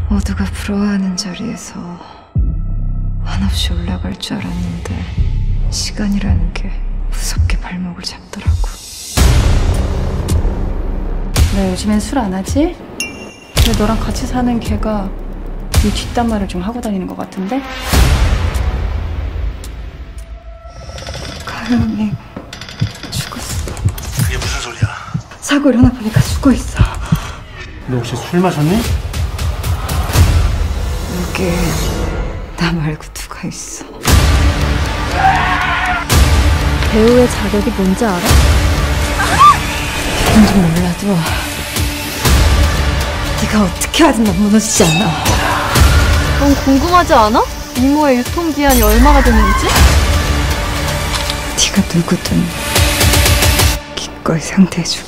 모두가 부러워하는 자리에서 한없이 올라갈 줄 알았는데 시간이라는 게 무섭게 발목을 잡더라고. 왜 요즘엔 술 안 하지? 왜 너랑 같이 사는 걔가 네 뒷담화를 좀 하고 다니는 것 같은데? 가영이 죽었어. 그게 무슨 소리야? 사고 일어나 보니까 죽어있어. 너 혹시 술 마셨니? 여기 나 말고 누가 있어? 배우의 자격이 뭔지 알아? 뭔지 몰라도 네가 어떻게 하든 난 무너지지 않아. 넌 궁금하지 않아? 이모의 유통기한이 얼마가 됐는지? 네가 누구든 기꺼이 상대해줄게.